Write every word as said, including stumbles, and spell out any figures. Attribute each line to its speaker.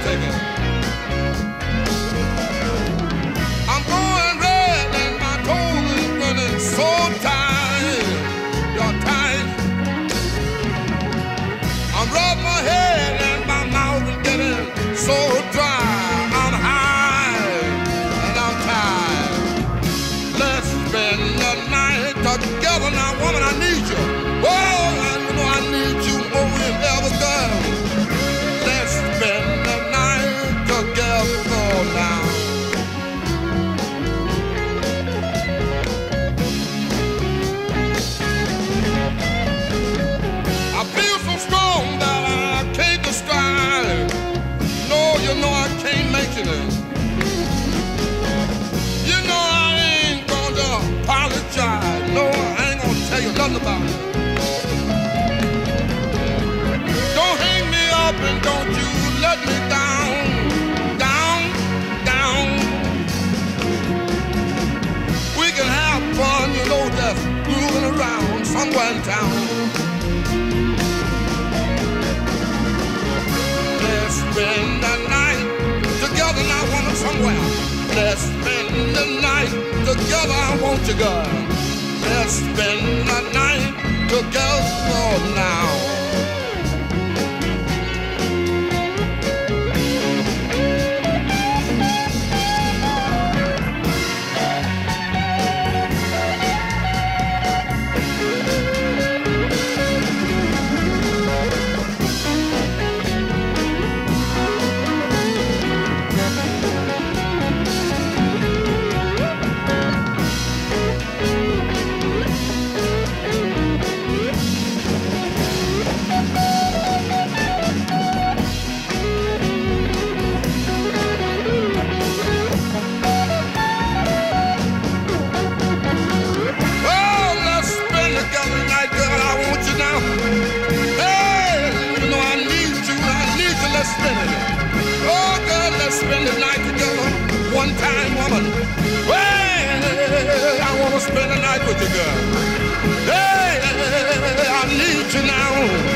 Speaker 1: take it. I'm going red and my toes is running so tight. You're tight. I'm rubbing my head and my mouth is getting so dry. I'm high and I'm tired. Let's spend the night together now, woman. I need you. Oh, I know I need you more than ever, girl. Let's spend the night together now. I feel so strong that I can't describe. No, you know I can't mention it. You know I ain't gonna apologize. No, I ain't gonna tell you nothing about it. Don't hang me up and don't you let me down, down, down. We can have fun, you know, just moving around somewhere in town. Let's spend the night together now, woman, somewhere. Let's spend the night together, I want you, girl. Let's spend the night together now. Oh, girl, let's spend the night together. One time, woman. Well, I want to spend the night with you, girl. Hey, I need you now.